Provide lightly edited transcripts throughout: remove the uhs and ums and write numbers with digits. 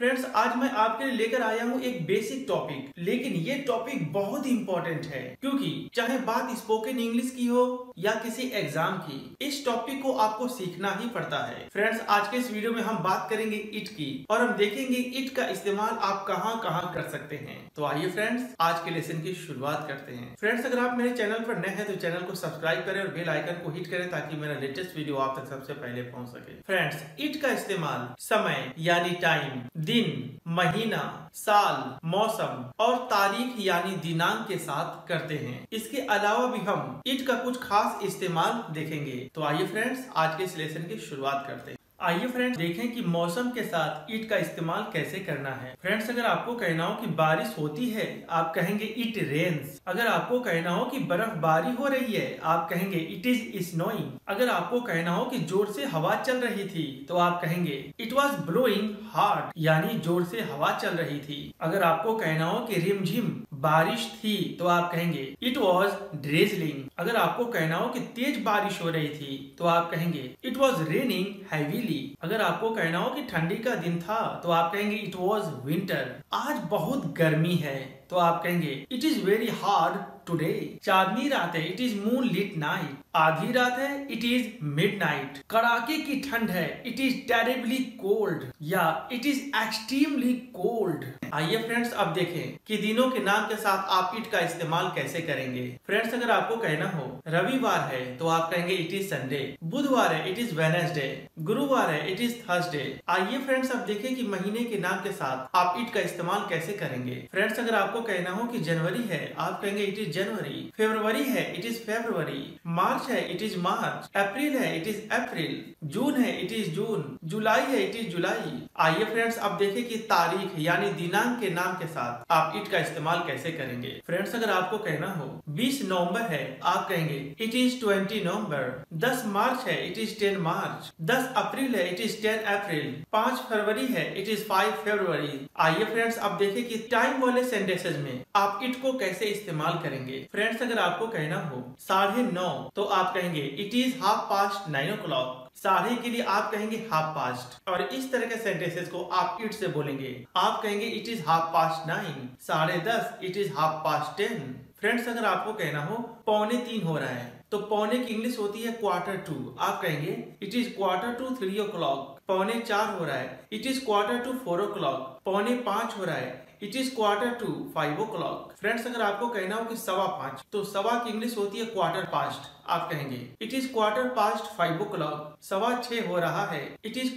Friends, आज मैं आपके लिए लेकर आया हूँ एक बेसिक टॉपिक, लेकिन ये टॉपिक बहुत ही इंपॉर्टेंट है क्योंकि चाहे बात स्पोकन इंग्लिश की हो या किसी एग्जाम की, इस टॉपिक को आपको सीखना ही पड़ता है। फ्रेंड्स, आज के इस वीडियो में हम बात करेंगे इट की और हम देखेंगे इट का इस्तेमाल आप कहाँ कहाँ कर सकते हैं। तो आइए फ्रेंड्स, आज के लेसन की शुरुआत करते हैं। फ्रेंड्स, अगर आप मेरे चैनल पर नए हैं तो चैनल को सब्सक्राइब करें और बेल आइकन को हिट करें ताकि मेरा लेटेस्ट वीडियो आप तक सबसे पहले पहुंच सके। फ्रेंड्स, इट का इस्तेमाल समय यानी टाइम, दिन, महीना, साल, मौसम और तारीख यानी दिनांक के साथ करते हैं। इसके अलावा भी हम इट का कुछ खास इस्तेमाल देखेंगे। तो आइए फ्रेंड्स, आज के इस लेसन की शुरुआत करते हैं। आइए फ्रेंड्स, देखें कि मौसम के साथ इट का इस्तेमाल कैसे करना है। फ्रेंड्स, अगर आपको कहना हो कि बारिश होती है, आप कहेंगे इट रेन्स। अगर आपको कहना हो कि बर्फबारी हो रही है, आप कहेंगे इट इज स्नोइंग। अगर आपको कहना हो कि जोर से हवा चल रही थी, तो आप कहेंगे इट वॉज ब्लोइंग हार्ड, यानी जोर से हवा चल रही थी। अगर आपको कहना हो कि रिमझिम बारिश थी, तो आप कहेंगे इट वॉज ड्रिजलिंग। अगर आपको कहना हो कि तेज बारिश हो रही थी, तो आप कहेंगे इट वॉज रेनिंग हैवीली। अगर आपको कहना हो कि ठंडी का दिन था, तो आप कहेंगे इट वॉज विंटर। आज बहुत गर्मी है, तो आप कहेंगे it is very hard today. चांदनी रात है, it is moonlit night. आधी रात है, इट इज मिडनाइट। कड़ाके की ठंड है, इट इज टेरिबली कोल्ड या इट इज एक्सट्रीमली कोल्ड। आइए फ्रेंड्स, अब देखें कि दिनों के नाम के साथ आप इट का इस्तेमाल कैसे करेंगे। फ्रेंड्स, अगर आपको कहना हो रविवार है, तो आप कहेंगे इट इज संडे। बुधवार है, इट इज वेडनेसडे। गुरुवार है, इट इज थर्सडे। आइए फ्रेंड्स, अब देखें कि महीने के नाम के साथ आप इट का इस्तेमाल कैसे करेंगे। फ्रेंड्स, अगर आपको कहना हो कि जनवरी है, आप कहेंगे इट इज जनवरी। फरवरी है, इट इज फरवरी। मार्च है, इट इज मार्च। अप्रैल है, इट इज अप्रैल। जून है, इट इज जून। जुलाई है, इट इज जुलाई। आइए फ्रेंड्स, अब देखें कि तारीख यानी दिनांक के नाम के साथ आप इट का इस्तेमाल कैसे करेंगे। फ्रेंड्स, अगर आपको कहना हो 20 नवंबर है, आप कहेंगे इट इज 20 नवंबर। 10 मार्च है, इट इज 10 मार्च। 10 अप्रैल है, इट इज 10 अप्रैल। 5 फरवरी है, इट इज 5 फरवरी। आइए फ्रेंड्स, अब देखें कि टाइम वाले सेंटेंसेस में आप इट को कैसे इस्तेमाल करेंगे। फ्रेंड्स, अगर आपको कहना हो 9:30, तो आप कहेंगे इट इज 9:30 o'clock। साढ़े के लिए आप कहेंगे 9:30 और इस तरह के सेंटेंसेस को आप इट से बोलेंगे। आप कहेंगे it is 9:30। 10:30 it is 10:30। Friends, अगर आपको कहना हो 2:45 हो रहा है, तो पौने की इंग्लिश होती है 2:15। आप कहेंगे इट इज 3:15 o'clock। 4:45 हो रहा है, इट इज 4:45 o'clock। 4:45 हो रहा है, इट इज 4:45 o'clock। फ्रेंड्स, अगर आपको कहना हो कि 5:15, तो सवा की इंग्लिश होती है 4:15। आप कहेंगे इट इज 5:15 o'clock। 6:15 हो रहा है, इट इज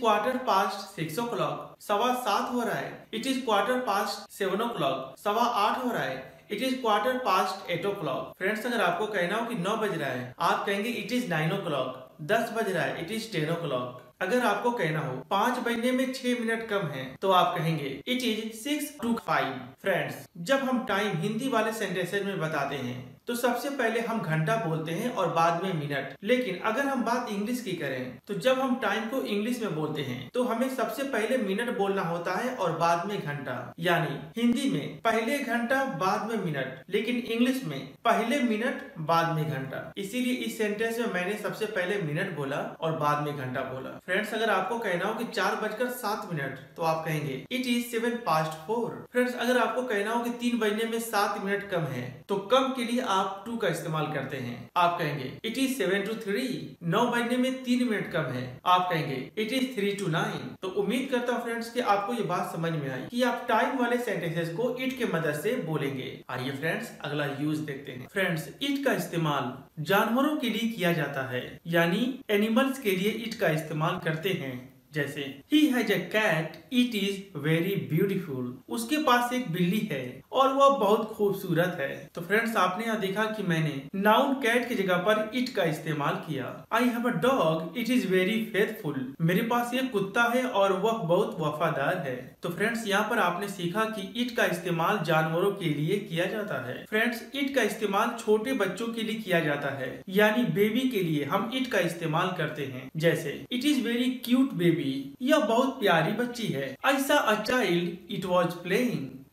6:15 o'clock। 7:15 हो रहा है, इट इज 7:15 o'clock। 8:15 हो रहा है, इट इज 8:15 o'clock। फ्रेंड्स, अगर आपको कहना हो कि 9 बज रहा है, आप कहेंगे इट इज 9 o'clock। 10 बज रहा है, इट इज 10 o'clock। अगर आपको कहना हो 5 बजने में 6 मिनट कम है, तो आप कहेंगे इट इज 6 to 5। फ्रेंड्स, जब हम टाइम हिंदी वाले सेंटेंसेस में बताते हैं, तो सबसे पहले हम घंटा बोलते हैं और बाद में मिनट। लेकिन अगर हम बात इंग्लिश की करें, तो जब हम टाइम को इंग्लिश में बोलते हैं, तो हमें सबसे पहले मिनट बोलना होता है और बाद में घंटा। यानी हिंदी में पहले घंटा बाद में मिनट, लेकिन इंग्लिश में पहले मिनट बाद में घंटा। इसीलिए इस सेंटेंस में मैंने सबसे पहले मिनट बोला और बाद में घंटा बोला। फ्रेंड्स, अगर आपको कहना हो कि 4:07, तो आप कहेंगे इट इज 7:04। फ्रेंड्स, अगर आपको कहना हो कि 3 बजने में 7 मिनट कम है, तो कम के लिए आप टू का इस्तेमाल करते हैं। आप कहेंगे इट इज 7 to 3। 9 बजने में 3 मिनट कम है, आप कहेंगे इट इज 3 to 9। तो उम्मीद करता हूँ फ्रेंड्स कि आपको ये बात समझ में आई कि आप टाइम वाले सेंटेंसेस को इट के मदद से बोलेंगे। आइए फ्रेंड्स, अगला यूज देखते हैं। फ्रेंड्स, इट का इस्तेमाल जानवरों के लिए किया जाता है, यानी एनिमल्स के लिए इट का इस्तेमाल करते हैं। जैसे he has a cat, it is very beautiful. उसके पास एक बिल्ली है और वह बहुत खूबसूरत है। तो फ्रेंड्स, आपने यहाँ देखा कि मैंने नाउन कैट की जगह पर इट का इस्तेमाल किया। I have a dog, it is very faithful. मेरे पास एक कुत्ता है और वह बहुत वफादार है। तो फ्रेंड्स, यहाँ पर आपने सीखा कि इट का इस्तेमाल जानवरों के लिए किया जाता है। फ्रेंड्स, इट का इस्तेमाल छोटे बच्चों के लिए किया जाता है, यानी बेबी के लिए हम इट का इस्तेमाल करते हैं। जैसे it is very cute baby, यह बहुत प्यारी बच्ची है। I saw a child, it was playing.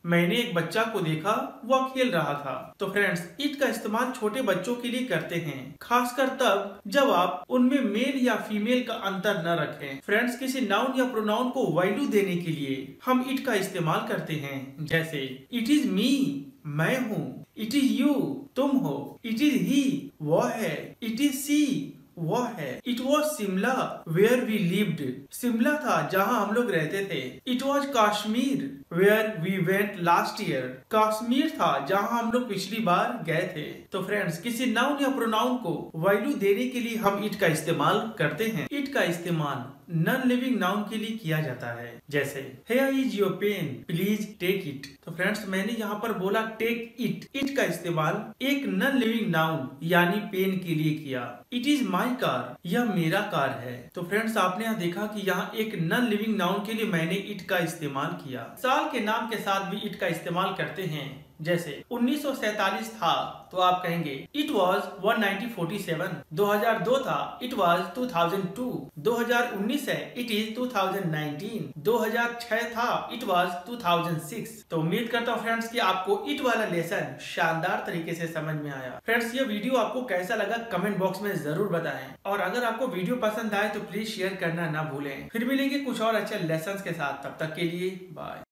मैंने एक बच्चा को देखा, वह खेल रहा था। तो फ्रेंड्स, इट का इस्तेमाल छोटे बच्चों के लिए करते हैं, खासकर तब जब आप उनमें मेल या फीमेल का अंतर न रखें। फ्रेंड्स, किसी नाउन या प्रोनाउन को वैल्यू देने के लिए हम इट का इस्तेमाल करते हैं। जैसे इट इज मी, मैं हूँ। इट इज यू, तुम हो। इट इज ही, वह है। इट इज सी, वह है। It was Shimla where we lived, Shimla था जहाँ हम लोग रहते थे। It was Kashmir where we went last year, Kashmir था जहाँ हम लोग पिछली बार गए थे। तो फ्रेंड्स, किसी नाउन या प्रोनाउन को वैल्यू देने के लिए हम इट का इस्तेमाल करते हैं। इट का इस्तेमाल नॉन लिविंग नाउन के लिए किया जाता है। जैसे here is your pen, please take it. तो फ्रेंड्स, मैंने यहाँ पर बोला टेक इट। इट का इस्तेमाल एक नॉन लिविंग नाउन यानी पेन के लिए किया। इट इज माई कार, यह मेरा कार है। तो फ्रेंड्स, आपने यहाँ देखा कि यहाँ एक नॉन लिविंग नाउन के लिए मैंने इट का इस्तेमाल किया। साल के नाम के साथ भी इट का इस्तेमाल करते हैं। जैसे 1947 था तो आप कहेंगे इट वॉज 1947। 2002 था, इट वॉज 2002। 2019 है, इट इज 2019। 2006 था, इट वॉज 2006। तो उम्मीद करता हूँ फ्रेंड्स कि आपको इट वाला लेसन शानदार तरीके से समझ में आया। फ्रेंड्स, ये वीडियो आपको कैसा लगा कमेंट बॉक्स में जरूर बताएं, और अगर आपको वीडियो पसंद आए तो प्लीज शेयर करना ना भूलें। फिर मिलेंगे कुछ और अच्छे लेसन के साथ, तब तक के लिए बाय।